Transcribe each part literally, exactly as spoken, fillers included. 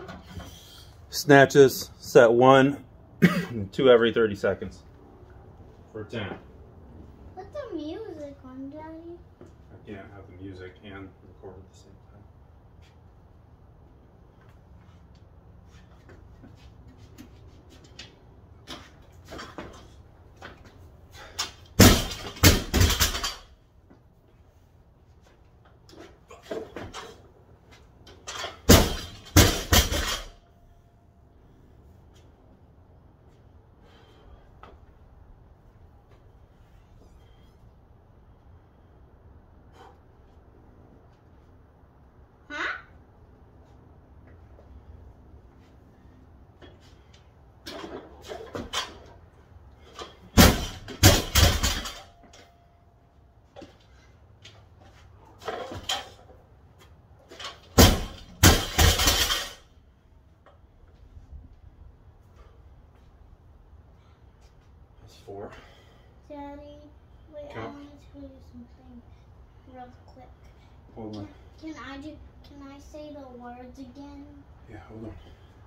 Snatches, set one, two every thirty seconds for ten. Put the music on, Daddy. I can't have the music and record at the same time. Four. Daddy, wait, Okay. I want to tell you something real quick. Hold on. Can I do, can I say the words again? Yeah, hold on.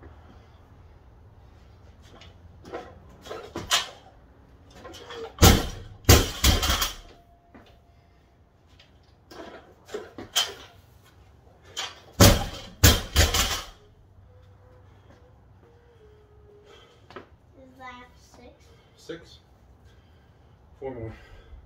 Is that six? Six. Four more.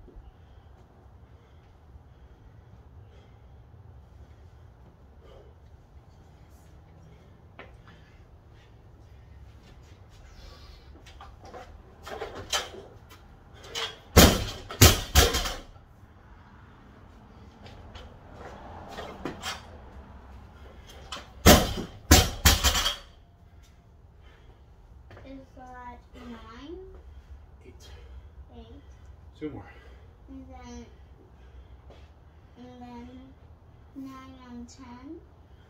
Is that nine? Eight. Eight. Two more. And then, and then nine on ten.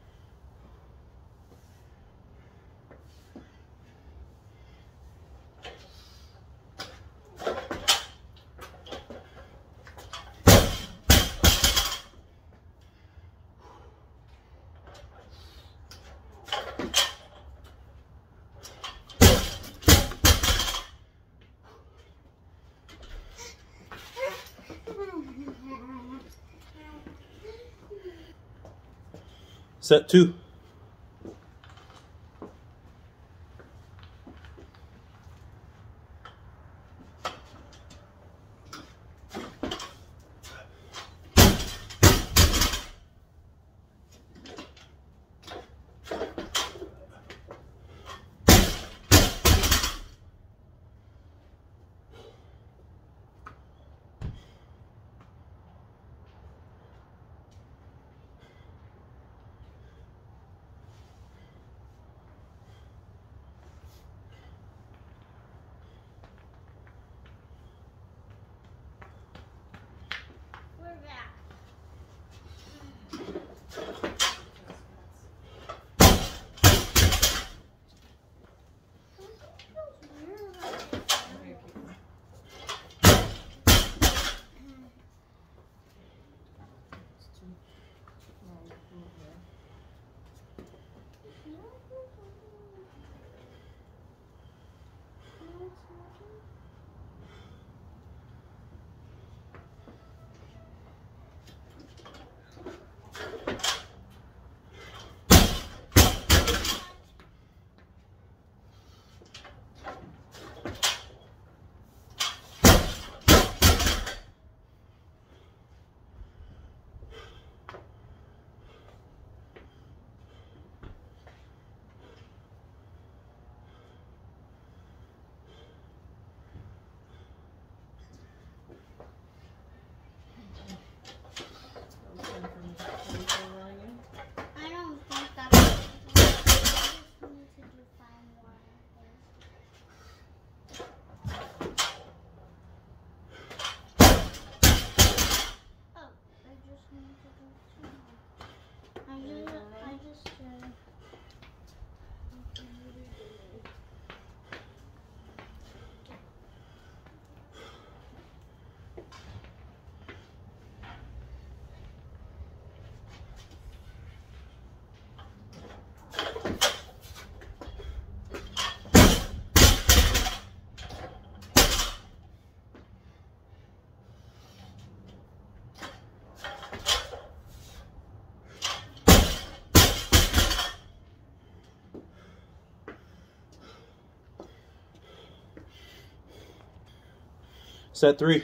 Set two. Set three.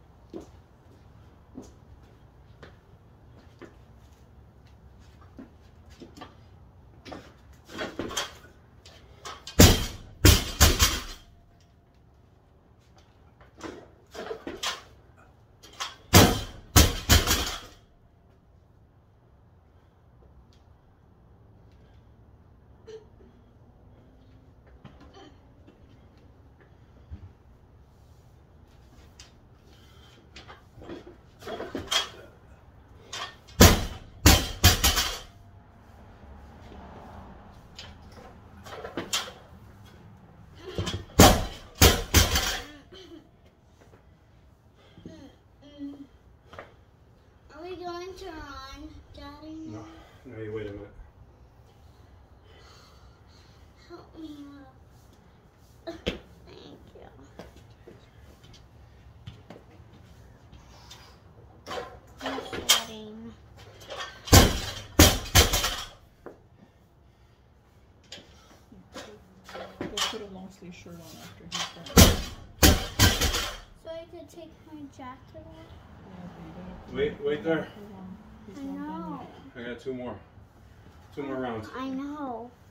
Are we going to run, Daddy? No, no, you wait a minute. Help me up. Thank you. I'm sweating. Go put a long sleeve shirt on after he's done. So I could take my jacket off? Wait, wait there. Hold on. He's I not done know. yet. I got two more. Two more rounds. I know.